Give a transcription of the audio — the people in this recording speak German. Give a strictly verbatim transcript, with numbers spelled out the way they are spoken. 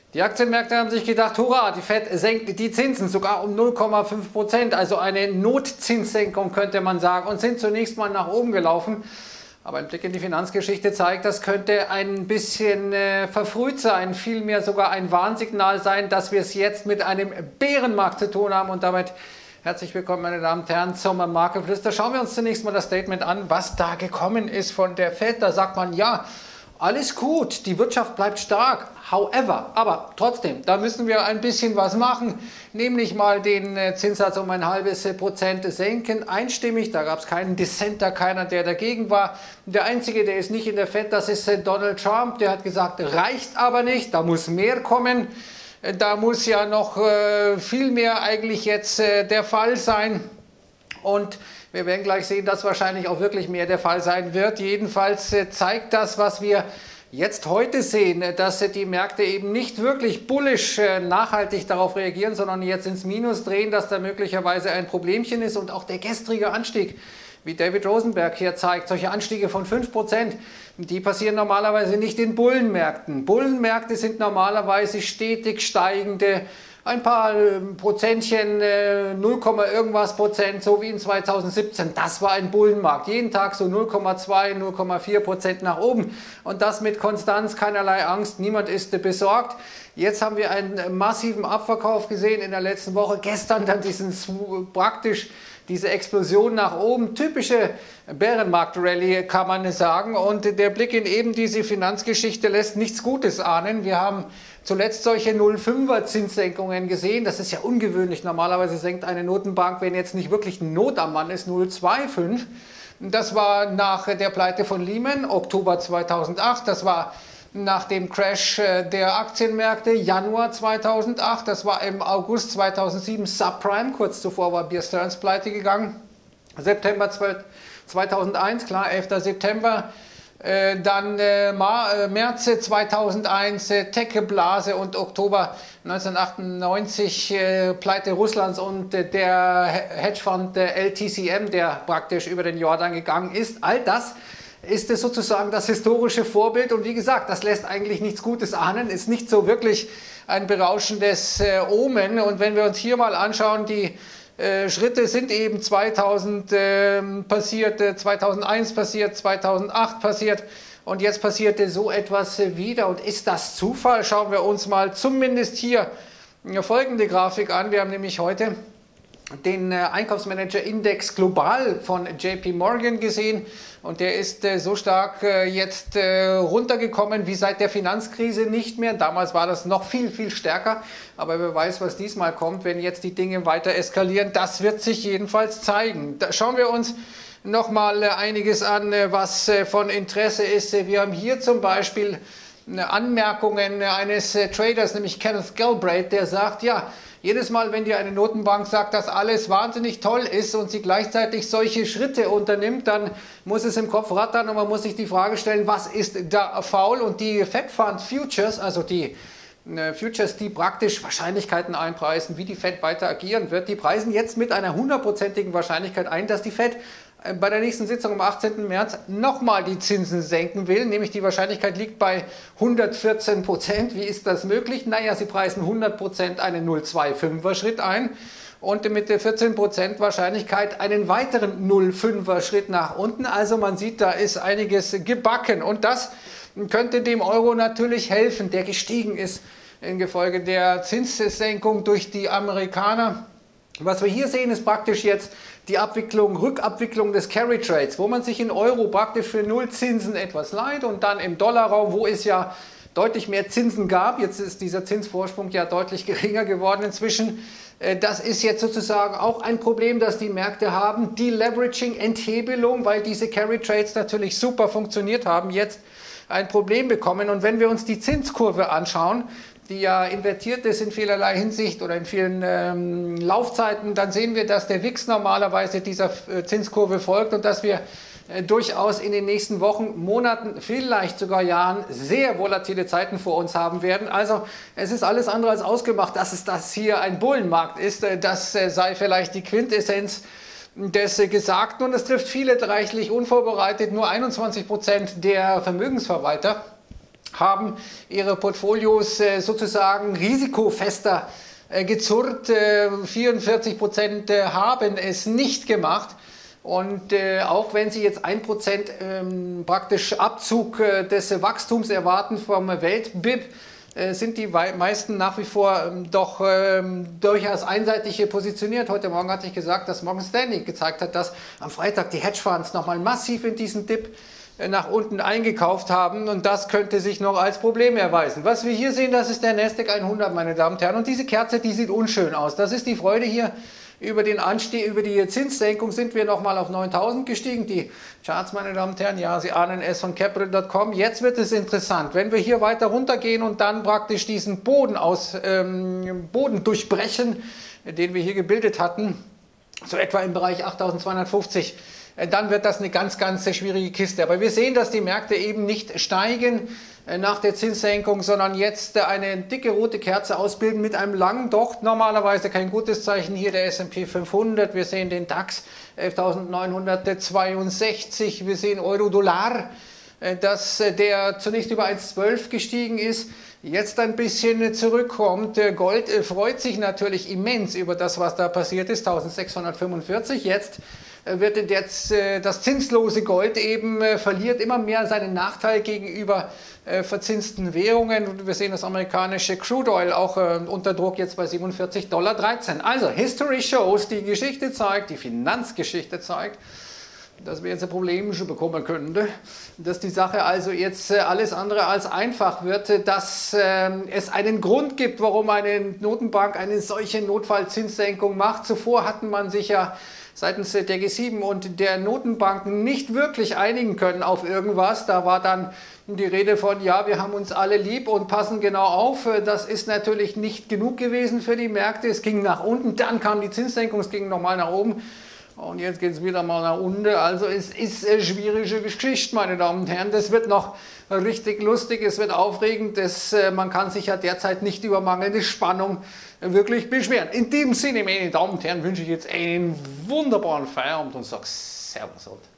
Die Aktienmärkte haben sich gedacht, hurra, die Fed senkt die Zinsen sogar um null Komma fünf Prozent, also eine Notzinssenkung könnte man sagen, und sind zunächst mal nach oben gelaufen. Aber ein Blick in die Finanzgeschichte zeigt, das könnte ein bisschen äh, verfrüht sein, vielmehr sogar ein Warnsignal sein, dass wir es jetzt mit einem Bärenmarkt zu tun haben. Und damit herzlich willkommen, meine Damen und Herren, zum Marktgeflüster. Schauen wir uns zunächst mal das Statement an, was da gekommen ist von der Fed. Da sagt man, ja, alles gut, die Wirtschaft bleibt stark, however, aber trotzdem, da müssen wir ein bisschen was machen, nämlich mal den Zinssatz um ein halbes Prozent senken, einstimmig, da gab es keinen Dissenter, keiner, der dagegen war. Der Einzige, der ist nicht in der Fed, das ist Donald Trump, der hat gesagt, reicht aber nicht, da muss mehr kommen, da muss ja noch äh, viel mehr eigentlich jetzt äh, der Fall sein. Und wir werden gleich sehen, dass wahrscheinlich auch wirklich mehr der Fall sein wird. Jedenfalls zeigt das, was wir jetzt heute sehen, dass die Märkte eben nicht wirklich bullish nachhaltig darauf reagieren, sondern jetzt ins Minus drehen, dass da möglicherweise ein Problemchen ist. Und auch der gestrige Anstieg, wie David Rosenberg hier zeigt, solche Anstiege von fünf Prozent, die passieren normalerweise nicht in Bullenmärkten. Bullenmärkte sind normalerweise stetig steigende, ein paar Prozentchen, null, irgendwas Prozent, so wie in zweitausendsiebzehn. Das war ein Bullenmarkt. Jeden Tag so null Komma zwei, null Komma vier Prozent nach oben. Und das mit Konstanz, keinerlei Angst, niemand ist besorgt. Jetzt haben wir einen massiven Abverkauf gesehen in der letzten Woche. Gestern dann diesen praktisch diese Explosion nach oben, typische Bärenmarkt-Rallye kann man sagen, und der Blick in eben diese Finanzgeschichte lässt nichts Gutes ahnen. Wir haben zuletzt solche null Komma fünfer Zinssenkungen gesehen, das ist ja ungewöhnlich, normalerweise senkt eine Notenbank, wenn jetzt nicht wirklich Not am Mann ist, null Komma fünfundzwanzig. Das war nach der Pleite von Lehman, Oktober zweitausendacht, das war nach dem Crash der Aktienmärkte, Januar zweitausendacht, das war im August zweitausendsieben Subprime, kurz zuvor war Bear Stearns pleite gegangen, September zweitausendeins, klar, elfter September, äh, dann äh, März zweitausendeins, äh, Tech-Blase und Oktober neunzehnhundertachtundneunzig, äh, Pleite Russlands und äh, der Hedgefonds äh, L T C M, der praktisch über den Jordan gegangen ist, all das ist es sozusagen das historische Vorbild, und wie gesagt, das lässt eigentlich nichts Gutes ahnen, ist nicht so wirklich ein berauschendes äh, Omen. Und wenn wir uns hier mal anschauen, die äh, Schritte sind eben zweitausend äh, passiert, äh, zweitausendeins passiert, zweitausendacht passiert, und jetzt passierte so etwas äh, wieder. Und ist das Zufall? Schauen wir uns mal zumindest hier eine folgende Grafik an. Wir haben nämlich heute den äh, Einkaufsmanager-Index global von J P Morgan gesehen, und der ist äh, so stark äh, jetzt äh, runtergekommen wie seit der Finanzkrise nicht mehr. Damals war das noch viel, viel stärker, aber wer weiß, was diesmal kommt, wenn jetzt die Dinge weiter eskalieren. Das wird sich jedenfalls zeigen. Da schauen wir uns noch mal äh, einiges an, äh, was äh, von Interesse ist. Wir haben hier zum Beispiel äh, Anmerkungen eines äh, Traders, nämlich Kenneth Galbraith, der sagt, ja, jedes Mal, wenn dir eine Notenbank sagt, dass alles wahnsinnig toll ist und sie gleichzeitig solche Schritte unternimmt, dann muss es im Kopf rattern und man muss sich die Frage stellen, was ist da faul? Und die Fed Fund Futures, also die äh, Futures, die praktisch Wahrscheinlichkeiten einpreisen, wie die Fed weiter agieren wird, die preisen jetzt mit einer hundertprozentigen Wahrscheinlichkeit ein, dass die Fed bei der nächsten Sitzung am achtzehnten März nochmal die Zinsen senken will, nämlich die Wahrscheinlichkeit liegt bei hundertvierzehn Prozent. Wie ist das möglich? Naja, sie preisen hundert Prozent einen null Komma fünfundzwanziger Schritt ein und mit der vierzehn Prozent Wahrscheinlichkeit einen weiteren null Komma fünfer Schritt nach unten. Also man sieht, da ist einiges gebacken, und das könnte dem Euro natürlich helfen, der gestiegen ist infolge der Zinssenkung durch die Amerikaner. Was wir hier sehen, ist praktisch jetzt die Abwicklung, Rückabwicklung des Carry Trades, wo man sich in Euro praktisch für null Zinsen etwas leiht, und dann im Dollarraum, wo es ja deutlich mehr Zinsen gab, jetzt ist dieser Zinsvorsprung ja deutlich geringer geworden inzwischen. Das ist jetzt sozusagen auch ein Problem, das die Märkte haben, die Leveraging, Enthebelung, weil diese Carry Trades natürlich super funktioniert haben, jetzt ein Problem bekommen. Und wenn wir uns die Zinskurve anschauen, die ja invertiert ist in vielerlei Hinsicht oder in vielen ähm, Laufzeiten, dann sehen wir, dass der W I X normalerweise dieser äh, Zinskurve folgt und dass wir äh, durchaus in den nächsten Wochen, Monaten, vielleicht sogar Jahren sehr volatile Zeiten vor uns haben werden. Also es ist alles andere als ausgemacht, dass es das hier ein Bullenmarkt ist. Äh, das äh, sei vielleicht die Quintessenz des äh, Gesagten, und es trifft viele reichlich unvorbereitet. Nur einundzwanzig Prozent der Vermögensverwalter haben ihre Portfolios äh, sozusagen risikofester äh, gezurrt. Äh, vierundvierzig Prozent äh, haben es nicht gemacht. Und äh, auch wenn Sie jetzt ein Prozent ähm, praktisch Abzug äh, des Wachstums erwarten vom Welt-B I P, äh, sind die meisten nach wie vor ähm, doch ähm, durchaus einseitig positioniert. Heute Morgen hatte ich gesagt, dass Morgan Stanley gezeigt hat, dass am Freitag die Hedgefonds nochmal massiv in diesen Dip äh, nach unten eingekauft haben. Und das könnte sich noch als Problem erweisen. Was wir hier sehen, das ist der Nasdaq hundert, meine Damen und Herren. Und diese Kerze, die sieht unschön aus. Das ist die Freude hier. Über den Anstieg, über die Zinssenkung sind wir nochmal auf neuntausend gestiegen. Die Charts, meine Damen und Herren, ja, Sie ahnen es von Capital Punkt com. Jetzt wird es interessant, wenn wir hier weiter runtergehen und dann praktisch diesen Boden, aus, ähm, Boden durchbrechen, den wir hier gebildet hatten, so etwa im Bereich achttausendzweihundertfünfzig, dann wird das eine ganz, ganz schwierige Kiste. Aber wir sehen, dass die Märkte eben nicht steigen nach der Zinssenkung, sondern jetzt eine dicke rote Kerze ausbilden mit einem langen Docht. Normalerweise kein gutes Zeichen. Hier der S und P fünfhundert. Wir sehen den DAX elftausendneunhundertzweiundsechzig. Wir sehen Euro-Dollar, dass der zunächst über eins Komma zwölf gestiegen ist, jetzt ein bisschen zurückkommt. Gold freut sich natürlich immens über das, was da passiert ist, eintausendsechshundertfünfundvierzig. Jetzt wird jetzt das zinslose Gold eben verliert immer mehr seinen Nachteil gegenüber verzinsten Währungen. Wir sehen das amerikanische Crude Oil auch unter Druck jetzt bei siebenundvierzig Komma dreizehn Dollar. Also History shows, die Geschichte zeigt, die Finanzgeschichte zeigt, dass wir jetzt ein Problem schon bekommen könnten, dass die Sache also jetzt alles andere als einfach wird, dass äh, es einen Grund gibt, warum eine Notenbank eine solche Notfallzinssenkung macht. Zuvor hatten man sich ja seitens der G sieben und der Notenbanken nicht wirklich einigen können auf irgendwas. Da war dann die Rede von, ja, wir haben uns alle lieb und passen genau auf. Das ist natürlich nicht genug gewesen für die Märkte. Es ging nach unten, dann kam die Zinssenkung, es ging nochmal nach oben. Und jetzt geht es wieder mal nach unten. Also es ist eine schwierige Geschichte, meine Damen und Herren. Das wird noch richtig lustig, es wird aufregend. Das, man kann sich ja derzeit nicht über mangelnde Spannung wirklich beschweren. In diesem Sinne, meine Damen und Herren, wünsche ich jetzt einen wunderbaren Feierabend und sage Servus.